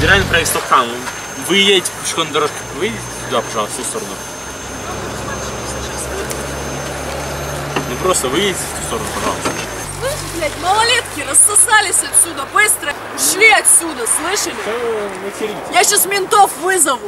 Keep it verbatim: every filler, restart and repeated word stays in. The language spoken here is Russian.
Федеральный проект Стопхам. Вы едете по пешеходной дорожке, выйдите туда, пожалуйста, в ту сторону. Ну просто выйдите в ту сторону, пожалуйста. Слышь, блядь, малолетки рассосались отсюда, быстро ушли отсюда, слышали? Я сейчас ментов вызову.